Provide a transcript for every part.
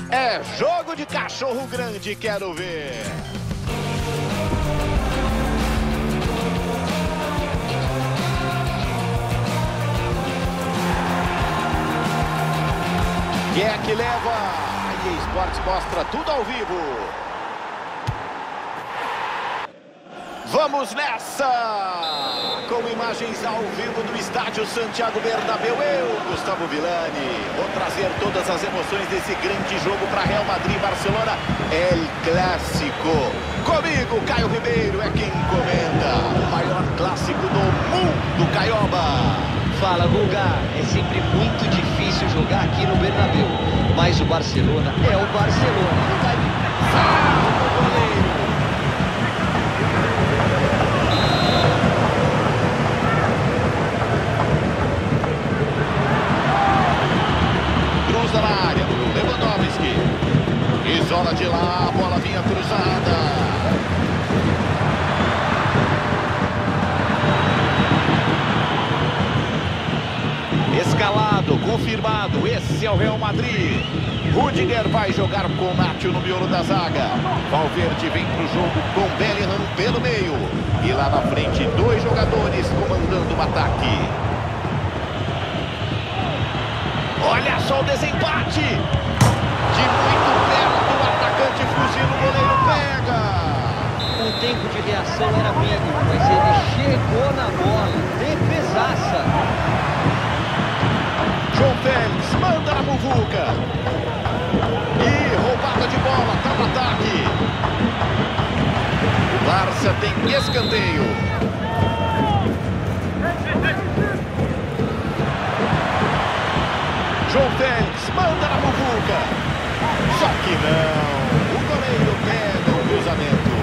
É jogo de cachorro grande, quero ver. Quem é que leva? A EA Sports mostra tudo ao vivo. Vamos nessa! Com imagens ao vivo do estádio Santiago Bernabéu, eu, Gustavo Villani, vou trazer todas as emoções desse grande jogo para Real Madrid e Barcelona, El Clássico. Comigo, Caio Ribeiro é quem comenta, o maior clássico do mundo, Caioba. Fala, Guga, é sempre muito difícil jogar aqui no Bernabéu, mas o Barcelona é o Barcelona. Não vai... O goleiro. Cruza na área, Lewandowski. Isola de lá, a bola vinha cruzada. Escalado, confirmado, esse é o Real Madrid. Rudiger vai jogar com o Nacho no miolo da zaga. Valverde vem para o jogo com Bellingham pelo meio. E lá na frente, dois jogadores comandando o ataque. Olha só o desempate. De muito perto, o atacante fuzila, o goleiro pega. O tempo de reação era mínimo, mas ele chegou na bola. Defesaça. João Félix manda na muvuca. E roubada de bola, tá no ataque. O Barça tem escanteio. João Félix manda na muvuca. Só que não. O goleiro pega o cruzamento.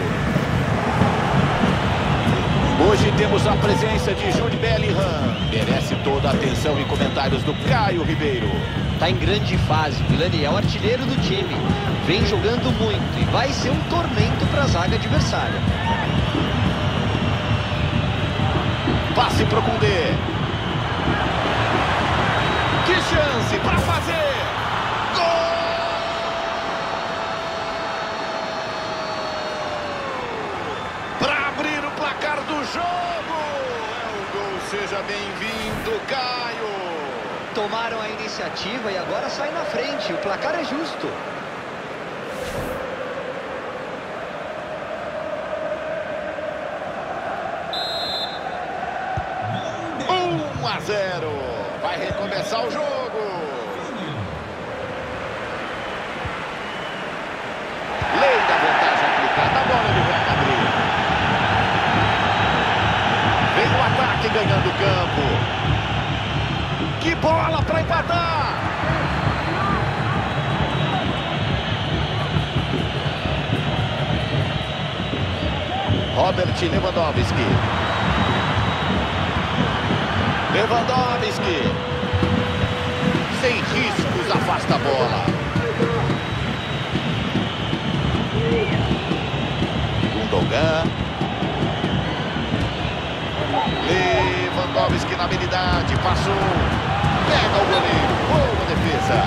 Hoje temos a presença de Jude Bellingham. Merece toda a atenção e comentários do Caio Ribeiro. Tá em grande fase, Villani é o artilheiro do time. Vem jogando muito e vai ser um tormento para a zaga adversária. Passe pro Koundé. Que chance para fazer! Gol! Para abrir o placar do jogo. É o gol, seja bem-vindo, Caio. Tomaram a iniciativa e agora saem na frente. O placar é justo. 1-0. Vai recomeçar o jogo. Lei da vantagem aplicada. A bola do Real Madrid. Vem o ataque ganhando o campo. Que bola para empatar. Robert Lewandowski. Lewandowski. Sem riscos, afasta a bola. Gundogan. Lewandowski na habilidade, passou. Pega o goleiro, boa defesa.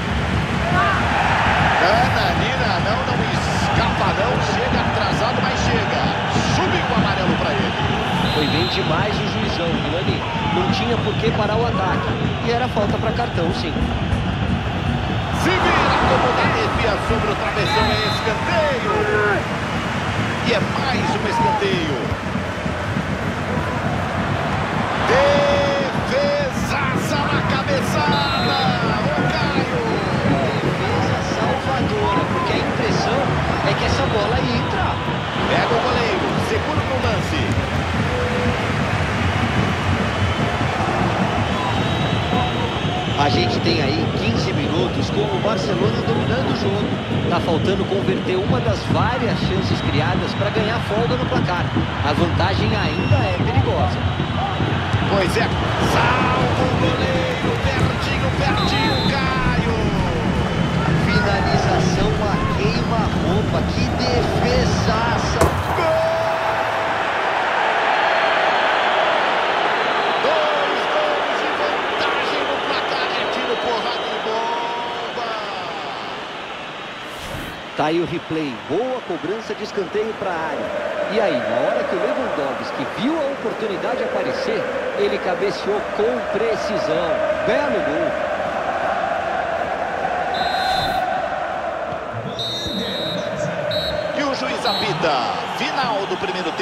Nananina, não escapa não, chega atrasado, mas chega. Subiu o amarelo para ele. Foi bem demais o juizão, Villani. Não tinha por que parar o ataque. E era falta para cartão, sim. Se vira como defesa sobre o travessão, é escanteio. E é mais um escanteio. Defesaça na cabeçada. O Caio. Defesa salvadora, porque a impressão é que essa bola ia entrar. Pega o goleiro, segura no lance. A gente tem aí 15 minutos com o Barcelona dominando o jogo. Tá faltando converter uma das várias chances criadas para ganhar folga no placar. A vantagem ainda é perigosa. Pois é, salva o goleiro, pertinho, Caio. Finalização a queima-roupa, que defesaça. Gol! 2 gols de vantagem no placar, é tiro, porrada e bomba. Tá aí o replay, boa cobrança de escanteio para a área. E aí, na hora que o Lewandowski viu a oportunidade aparecer, ele cabeceou com precisão. Belo gol. E o juiz apita. Final do primeiro tempo.